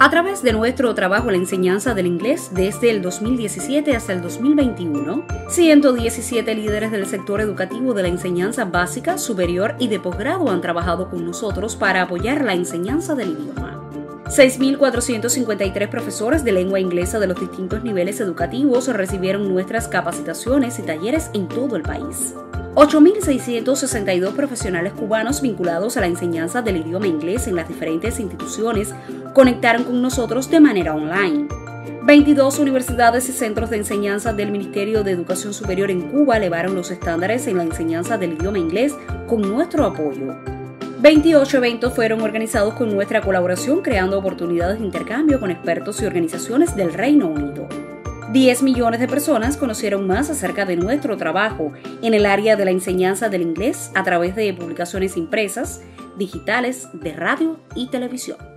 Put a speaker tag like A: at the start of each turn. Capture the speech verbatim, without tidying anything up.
A: A través de nuestro trabajo en la enseñanza del inglés desde el dos mil diecisiete hasta el dos mil veintiuno, ciento diecisiete líderes del sector educativo de la enseñanza básica, superior y de posgrado han trabajado con nosotros para apoyar la enseñanza del idioma. seis mil cuatrocientos cincuenta y tres profesores de lengua inglesa de los distintos niveles educativos recibieron nuestras capacitaciones y talleres en todo el país. ocho mil seiscientos sesenta y dos profesionales cubanos vinculados a la enseñanza del idioma inglés en las diferentes instituciones conectaron con nosotros de manera online. veintidós universidades y centros de enseñanza del Ministerio de Educación Superior en Cuba elevaron los estándares en la enseñanza del idioma inglés con nuestro apoyo. veintiocho eventos fueron organizados con nuestra colaboración, creando oportunidades de intercambio con expertos y organizaciones del Reino Unido. diez millones de personas conocieron más acerca de nuestro trabajo en el área de la enseñanza del inglés a través de publicaciones impresas, digitales, de radio y televisión.